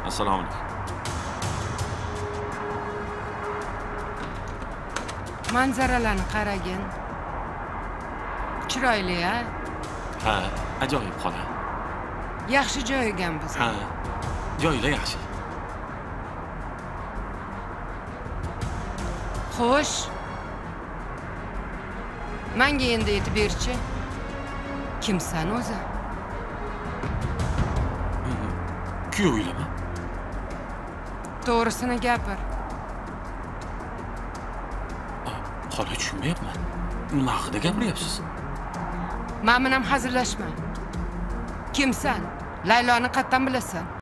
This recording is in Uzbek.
Assalomu alaykum. Manzaralarni qaragin. Chiroyli-a? Ha, ajoyib xola. Yaxshi joy ekan biz. Ha, joylar yaxshi. Xo'sh. Menga endi aytib berchi. Kimsan o'zi? Kuyovingilarmi? To'g'risini gapir. Xola tushunmayapman. Nima haqida gapiryapsiz? Men bilan hazillashma. Kimsan? Layloni qayerdan bilasan?